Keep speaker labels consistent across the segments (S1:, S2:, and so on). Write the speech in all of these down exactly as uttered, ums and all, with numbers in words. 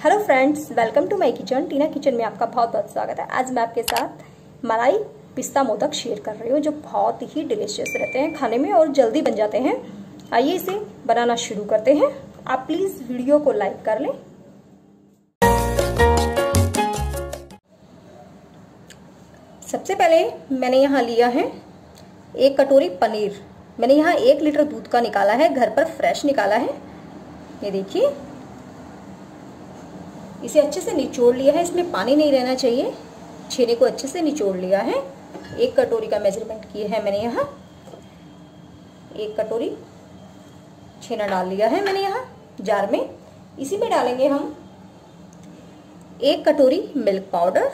S1: Hello friends, welcome to my kitchen. Tina kitchen में आपका बहुत बहुत स्वागत है। आज मैं आपके साथ मलाई पिस्ता मोदक शेयर कर रही हूँ जो बहुत ही डिलीशियस रहते हैं खाने में और जल्दी बन जाते हैं। आइए इसे बनाना शुरू करते हैं। आप प्लीज वीडियो को लाइक कर लें। सबसे पहले मैंने यहाँ लिया है एक कटोरी पनीर। मैंने यहाँ एक लीटर दूध का निकाला है, घर पर फ्रेश निकाला है। ये देखिए, इसे अच्छे से निचोड़ लिया है, इसमें पानी नहीं रहना चाहिए। छेने को अच्छे से निचोड़ लिया है। एक कटोरी का मेजरमेंट किया है मैंने यहाँ। एक कटोरी छेना डाल लिया है मैंने यहाँ जार में। इसी में डालेंगे हम एक कटोरी मिल्क पाउडर,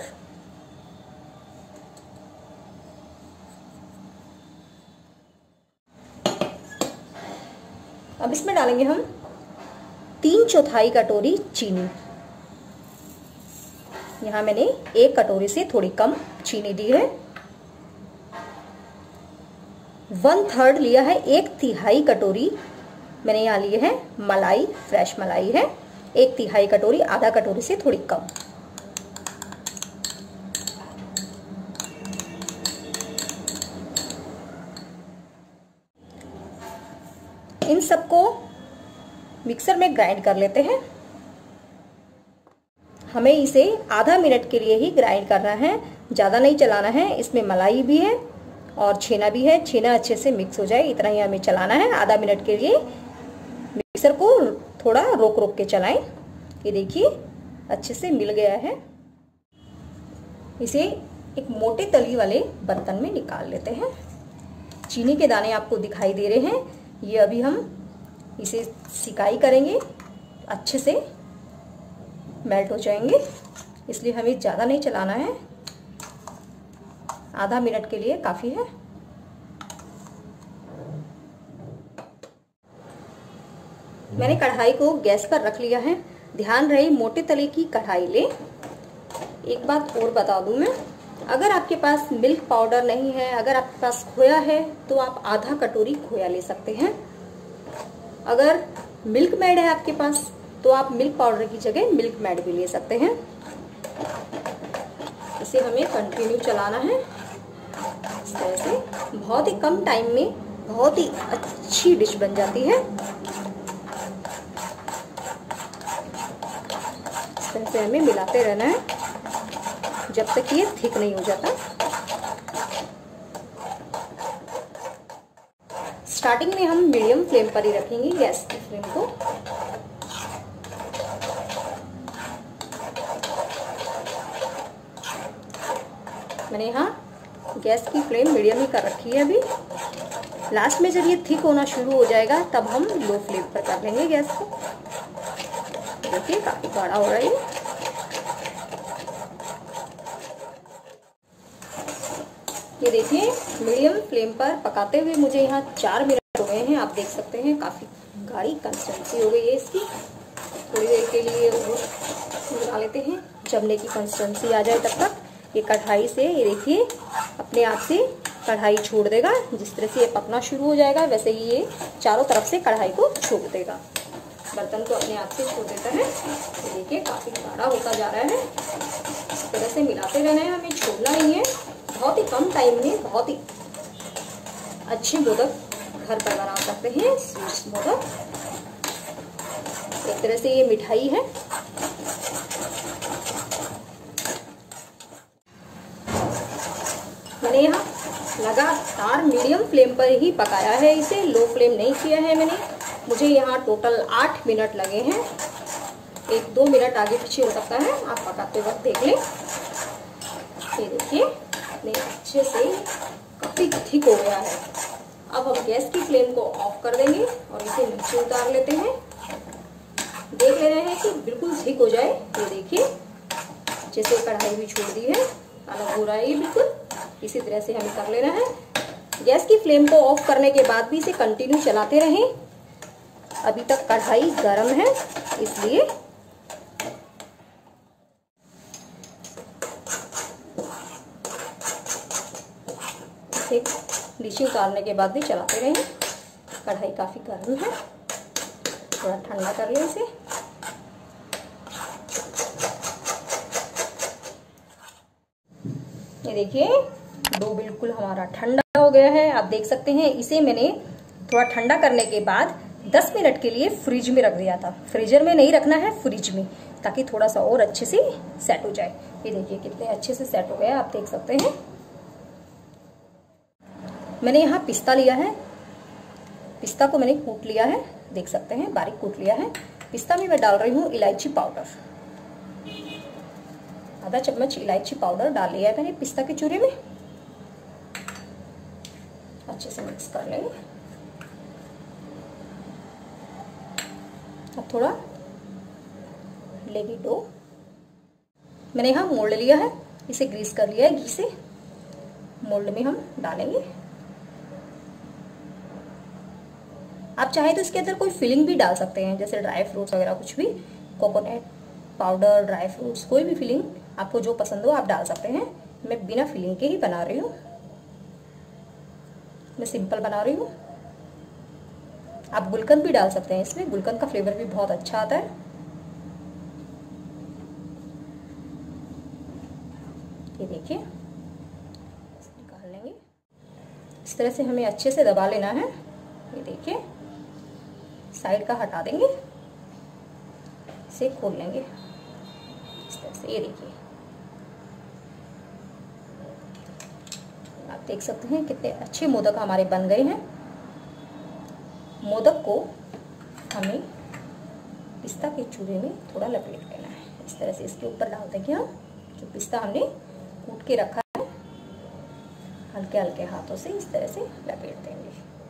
S1: अब इसमें डालेंगे हम तीन चौथाई कटोरी चीनी। यहाँ मैंने एक कटोरी से थोड़ी कम चीनी दी है। वन थर्ड लिया है, एक तिहाई कटोरी मैंने यहाँ ली है मलाई, फ्रेश मलाई है। एक तिहाई कटोरी, आधा कटोरी से थोड़ी कम। इन सबको मिक्सर में ग्राइंड कर लेते हैं। हमें इसे आधा मिनट के लिए ही ग्राइंड करना है, ज़्यादा नहीं चलाना है। इसमें मलाई भी है और छेना भी है। छेना अच्छे से मिक्स हो जाए इतना ही हमें चलाना है। आधा मिनट के लिए मिक्सर को थोड़ा रोक रोक के चलाएं। ये देखिए अच्छे से मिल गया है। इसे एक मोटे तली वाले बर्तन में निकाल लेते हैं। चीनी के दाने आपको दिखाई दे रहे हैं। ये अभी हम इसे सिकाई करेंगे, अच्छे से मेल्ट हो जाएंगे, इसलिए हमें ज़्यादा नहीं चलाना है। आधा मिनट के लिए काफ़ी है। मैंने कढ़ाई को गैस पर रख लिया है। ध्यान रहे मोटे तले की कढ़ाई लें। एक बात और बता दूं मैं, अगर आपके पास मिल्क पाउडर नहीं है, अगर आपके पास खोया है तो आप आधा कटोरी खोया ले सकते हैं। अगर मिल्क मेड है आपके पास तो आप मिल्क पाउडर की जगह मिल्क मेड भी ले सकते हैं। इसे हमें कंटिन्यू चलाना है इस तरह से। बहुत ही कम टाइम में बहुत ही अच्छी डिश बन जाती है। इस तरह से हमें मिलाते रहना है जब तक ये थिक नहीं हो जाता। स्टार्टिंग में हम मीडियम फ्लेम पर ही रखेंगे गैस की फ्लेम को। मैंने यहाँ गैस की फ्लेम मीडियम ही कर रखी है। अभी लास्ट में जब ये थिक होना शुरू हो जाएगा तब हम लो फ्लेम पर कर लेंगे गैस को। देखिए काफी गाढ़ा हो रहा है ये। ये देखिए मीडियम फ्लेम पर पकाते हुए मुझे यहाँ चार मिनट हो गए हैं। आप देख सकते हैं काफी गाढ़ी कंसिस्टेंसी हो गई है इसकी। थोड़ी देर के लिए मिला लेते हैं, जमने की कंसिस्टेंसी आ जाए तब तक। ये कढ़ाई से ये देखिए अपने आप से कढ़ाई छोड़ देगा। जिस तरह से ये पकना शुरू हो जाएगा वैसे ही ये चारों तरफ से कढ़ाई को छोड़ देगा, बर्तन को अपने आप से छोड़ देता है। ये देखिए काफी गाढ़ा होता जा रहा है। इस तरह से मिलाते रहना है, हमें छोड़ना नहीं है। बहुत ही कम टाइम में बहुत ही अच्छे मोदक घर पर बना सकते हैं। स्वीट्स मोदक एक तरह से ये मिठाई है। मैंने यहाँ लगातार मीडियम फ्लेम पर ही पकाया है, इसे लो फ्लेम नहीं किया है मैंने। मुझे यहाँ टोटल आठ मिनट लगे हैं। एक दो मिनट आगे पीछे हो सकता है, आप पकाते वक्त देख लें। ये देखिए अच्छे से काफी थिक हो गया है। अब हम गैस की फ्लेम को ऑफ कर देंगे और इसे नीचे उतार लेते हैं। देख ले रहे हैं कि बिल्कुल थिक हो जाए। ये देखिए जैसे कढ़ाई भी छोड़ दी है, अलग हो रहा है ये बिल्कुल। इसी तरह से हमें कर लेना है। गैस की फ्लेम को ऑफ करने के बाद भी इसे कंटिन्यू चलाते रहें। अभी तक कढ़ाई गर्म है इसलिए। इसे नीचे उतारने के बाद भी चलाते रहें। कढ़ाई काफी गर्म है, थोड़ा ठंडा कर लें इसे। ये देखिए डो बिल्कुल हमारा ठंडा हो गया है। आप देख सकते हैं इसे मैंने थोड़ा ठंडा करने के बाद दस मिनट के लिए फ्रिज में रख दिया था। फ्रीजर में नहीं रखना है, फ्रिज में, ताकि थोड़ा सा और अच्छे से सेट हो जाए। ये देखिए कितने अच्छे से सेट हो गया, आप देख सकते हैं। मैंने यहाँ पिस्ता लिया है, पिस्ता को मैंने कूट लिया है, देख सकते हैं बारीक कूट लिया है। पिस्ता में मैं डाल रही हूँ इलायची पाउडर, आधा चम्मच इलायची पाउडर डाल लिया है मैंने पिस्ता के चूरे में। अच्छे से मिक्स कर लेंगे। अब थोड़ा लेगी डो। मैंने यहाँ मोल्ड लिया है, इसे ग्रीस कर लिया है घी से। मोल्ड में हम डालेंगे। आप चाहे तो इसके अंदर कोई फिलिंग भी डाल सकते हैं, जैसे ड्राई फ्रूट्स वगैरह कुछ भी, कोकोनट पाउडर, ड्राई फ्रूट्स, कोई भी फिलिंग आपको जो पसंद हो आप डाल सकते हैं। मैं बिना फिलिंग के ही बना रही हूँ, मैं सिंपल बना रही हूँ। आप गुलकंद भी डाल सकते हैं इसमें, गुलकंद का फ्लेवर भी बहुत अच्छा आता है। ये देखिए निकाल लेंगे। इस तरह से हमें अच्छे से दबा लेना है। ये देखिए साइड का हटा देंगे, इसे खोल लेंगे इस तरह से। ये देखिए आप देख सकते हैं कितने अच्छे मोदक हमारे बन गए हैं। मोदक को हमें पिस्ता के चूरे में थोड़ा लपेट लेना है। इस तरह से इसके ऊपर डाल देंगे हम जो पिस्ता हमने कूट के रखा है, हल्के हल्के हाथों से इस तरह से लपेट देंगे।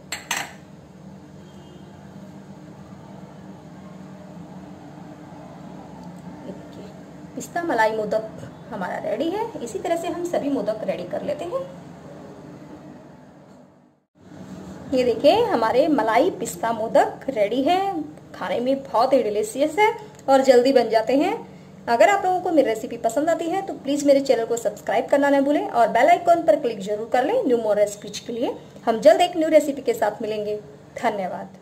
S1: पिस्ता मलाई मोदक हमारा रेडी है। इसी तरह से हम सभी मोदक रेडी कर लेते हैं। ये देखिए हमारे मलाई पिस्ता मोदक रेडी है। खाने में बहुत ही डिलीशियस है और जल्दी बन जाते हैं। अगर आप लोगों को मेरी रेसिपी पसंद आती है तो प्लीज मेरे चैनल को सब्सक्राइब करना न भूलें और बेल आइकॉन पर क्लिक जरूर कर लें न्यू मोर रेसिपीज के लिए। हम जल्द एक न्यू रेसिपी के साथ मिलेंगे। धन्यवाद।